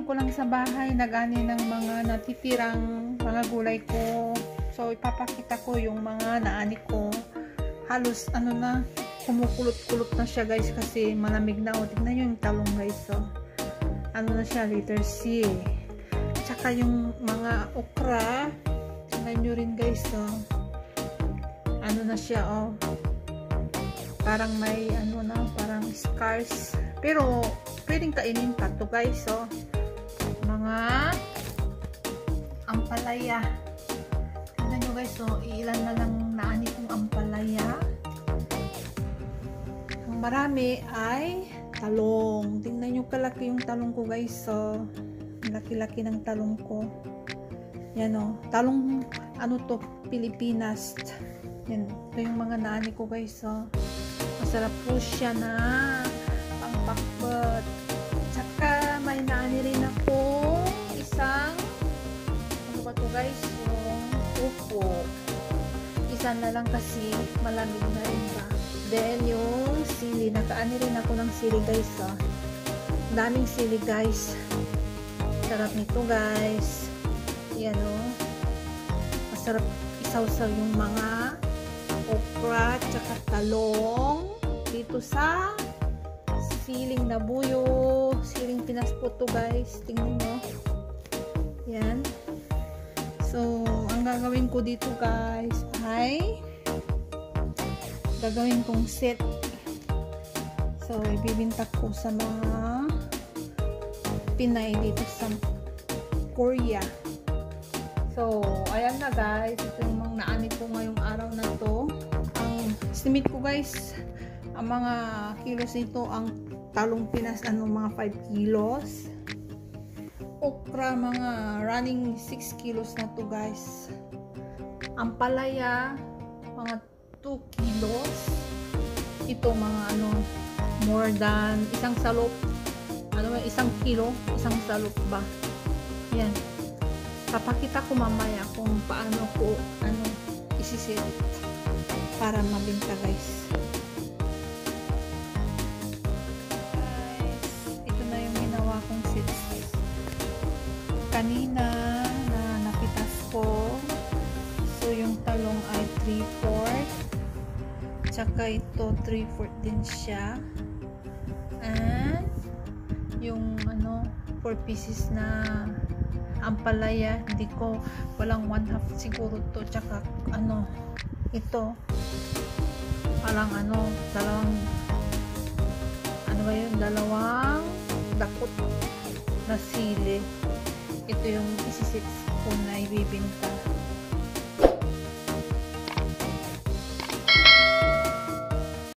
ko lang sa bahay, nagani ng mga natitirang mga gulay ko. So, ipapakita ko yung mga naani ko. Halos, ano na, kumukulot-kulot na siya guys kasi malamig na. O, tignan nyo yung talong guys. So, ano na siya, letter C. Tsaka yung mga okra, tignan nyo rin guys. So, ano na siya, oh. Parang may, ano na, parang scars. Pero, pwedeng kainin pa to guys. So, mga ampalaya. Tignan nyo guys. So, ilan na lang naani kong ampalaya. Ang marami ay talong. Tingnan nyo kalaki yung talong ko guys. So, laki-laki ng talong ko. Yan o. Talong, ano to, Pilipinas. Yan. Ito yung mga naani ko guys. So, masarap po siya na pangpakbet. Tsaka, may naani rin ako isang, ano ba to guys? Yung upo. Isa na lang kasi malamig na rin ba. Then, yung sili. Nakaani rin ako ng sili guys. So, daming sili guys. Sarap nito guys. Yan o. Masarap isaw-saw yung mga okra tsaka talong dito sa siling na buyo. Siling pinaspo to guys. Tingnan nyo. Yan. So, ang gagawin ko dito guys ay gagawin kong set. So, ibibinta ko sa mga Pinay dito sa Korea. So, ayan na guys. Ito yung mga naani ko ngayong araw na to. Ang estimate ko guys, ang mga kilos nito, ang talong Pinas, mga 5 kilos. Okra, mga running 6 kilos na to guys. Ampalaya, mga 2 kilos. Ito mga more than isang salop. Isang kilo, isang salop ba? Yan. Papakita ko mamaya kung paano ko isisit para mabinta guys. Ito na yung ginawa kong sets. Kanina na napitas ko. So yung talong ay 3/4. Tsaka ito 3/4 din siya. And yung 4 pieces na ampalaya, hindi ko, walang 1/2 siguro to. Tsaka ito parang dalawang dalawang dakot na sili. Ito yung isisits ko na ibibinta.